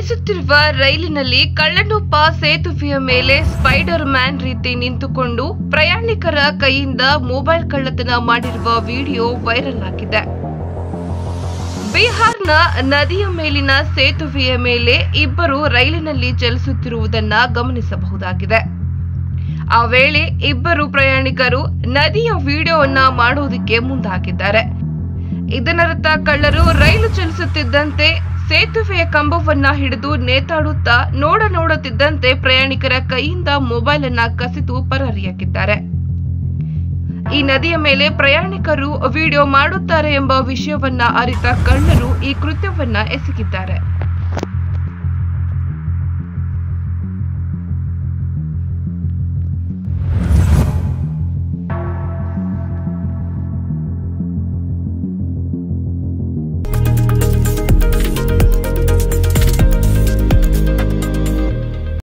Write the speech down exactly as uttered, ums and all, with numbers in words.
ಚಲಿಸುತ್ತಿರುವ ರೈಲಿನಲ್ಲಿ ಕಳ್ಳನೊಬ್ಬ ಸೇತುವೆಯ ಮೇಲೆ ಸ್ಪೈಡರ್ ಮ್ಯಾನ್ ರೀತಿ ನಿಂತುಕೊಂಡು ಪ್ರಯಾಣಿಕರ ಕೈಯಿಂದ ಮೊಬೈಲ್ ಕಳ್ಳತನ ಮಾಡಿರುವ ವಿಡಿಯೋ ವೈರಲ್ ಆಗಿದೆ. ಬಿಹಾರ್ನ ನದಿಯ ಮೇಲಿನ ಸೇತುವೆಯ ಮೇಲೆ ಇಬ್ಬರು ರೈಲಿನಲ್ಲಿ ಚಲಿಸುತ್ತಿರುವುದನ್ನ ಗಮನಿಸಬಹುದಾಗಿದೆ. ಆ ವೇಳೆ ಇಬ್ಬರು ಪ್ರಯಾಣಿಕರು ನದಿಯ ವಿಡಿಯೋವನ್ನ ಮಾಡೋದಕ್ಕೆ ಮುಂದಾಗಿದ್ದಾರೆ. ಇದನ್ನರ್ಥ ಕಳ್ಳರು ರೈಲು ಚಲಿಸುತ್ತಿದ್ದಂತೆ ಸೇತುವೆಯ ಕಂಬವನ್ನ ಹಿಡಿದು ನೇತಾಡುತ್ತಾ ನೋಡ ನೋಡುತ್ತಿದ್ದಂತೆ ಪ್ರಯಾಣಿಕರ ಕೈಯಿಂದ ಮೊಬೈಲ್ ಅನ್ನ ಕಸಿದು ಪರಾರಿಯಾಗಿದ್ದಾರೆ. ಈ ನದಿಯ ಮೇಲೆ ಪ್ರಯಾಣಿಕರು ವಿಡಿಯೋ ಮಾಡುತ್ತಾರೆ ಎಂಬ ವಿಷಯವನ್ನ ಅರಿತ ಕಳ್ಳರು ಈ ಕೃತ್ಯವನ್ನ ಎಸಗಿದ್ದಾರೆ.